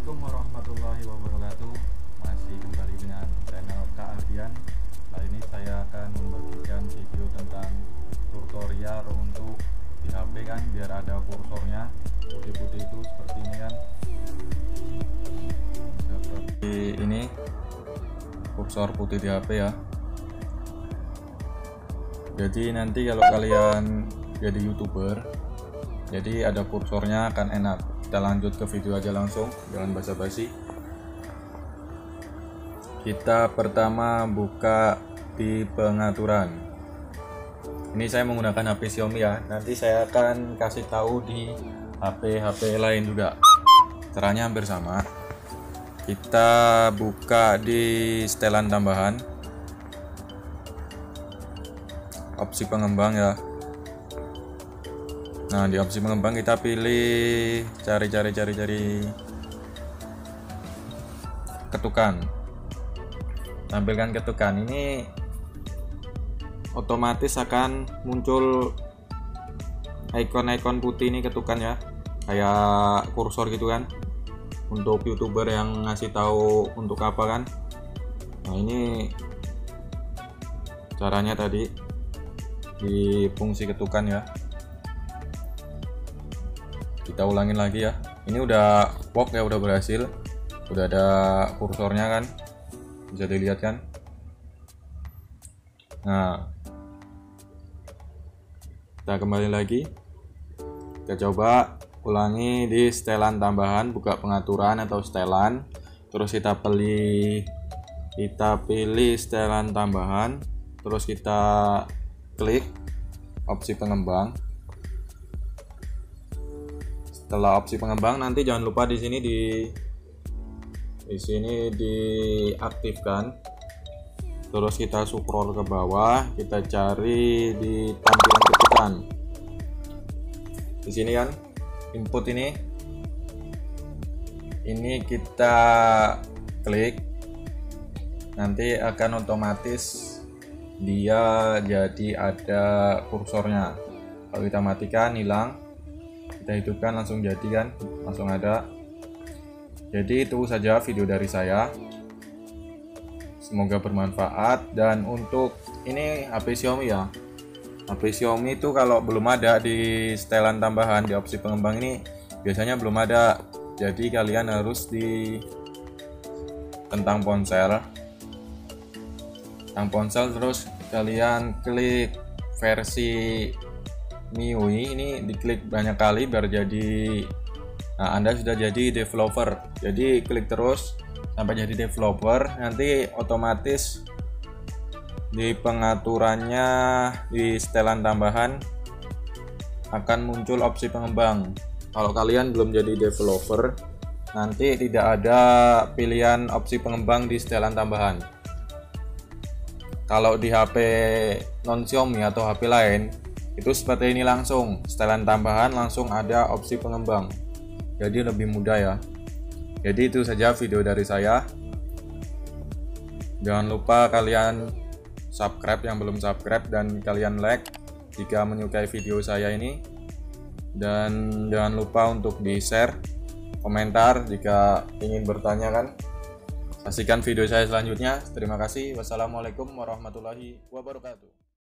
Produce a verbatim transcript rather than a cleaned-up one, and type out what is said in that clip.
Assalamualaikum warahmatullahi wabarakatuh. Masih kembali dengan channel Kak Ardian. Kali ini saya akan membagikan video tentang tutorial untuk di H P kan, biar ada kursornya putih-putih itu seperti ini kan. Seperti ini kursor putih di H P ya. Jadi nanti kalau kalian jadi YouTuber, jadi ada kursornya akan enak. Kita lanjut ke video aja langsung, jangan basa-basi. Kita pertama buka di pengaturan. Ini saya menggunakan H P Xiaomi ya. Nanti saya akan kasih tahu di H P H P lain juga. Caranya hampir sama. Kita buka di setelan tambahan, opsi pengembang ya. Nah, di opsi pengembang kita pilih cari-cari cari-cari ketukan. Tampilkan ketukan. Ini otomatis akan muncul ikon-ikon putih ini ketukan ya. Kayak kursor gitu kan. Untuk YouTuber yang ngasih tahu untuk apa kan. Nah, ini caranya tadi di fungsi ketukan ya. Kita ulangin lagi ya. Ini udah work ya, udah berhasil. Udah ada kursornya kan, bisa dilihat kan. Nah, kita kembali lagi. Kita coba ulangi di setelan tambahan, buka pengaturan atau setelan. Terus kita pilih kita pilih setelan tambahan. Terus kita klik opsi pengembang. Setelah opsi pengembang, nanti jangan lupa di sini di di sini diaktifkan. Terus kita scroll ke bawah, kita cari di tampilan ketukan. Di sini kan input ini. Ini kita klik. Nanti akan otomatis dia jadi ada kursornya. Kalau kita matikan hilang. Kita hidupkan langsung jadi kan, langsung ada. Jadi itu saja video dari saya, semoga bermanfaat. Dan untuk ini H P Xiaomi ya, H P Xiaomi itu kalau belum ada di setelan tambahan di opsi pengembang ini biasanya belum ada. Jadi kalian harus di tentang ponsel tentang ponsel terus kalian klik versi M I U I, ini diklik banyak kali biar jadi, nah Anda sudah jadi developer. Jadi klik terus sampai jadi developer, nanti otomatis di pengaturannya di setelan tambahan akan muncul opsi pengembang. Kalau kalian belum jadi developer, nanti tidak ada pilihan opsi pengembang di setelan tambahan. Kalau di H P non Xiaomi atau H P lain itu seperti ini, langsung setelan tambahan langsung ada opsi pengembang, jadi lebih mudah ya. Jadi itu saja video dari saya. Jangan lupa kalian subscribe yang belum subscribe, dan kalian like jika menyukai video saya ini, dan jangan lupa untuk di share, komentar jika ingin bertanya kan. Saksikan video saya selanjutnya. Terima kasih. Wassalamualaikum warahmatullahi wabarakatuh.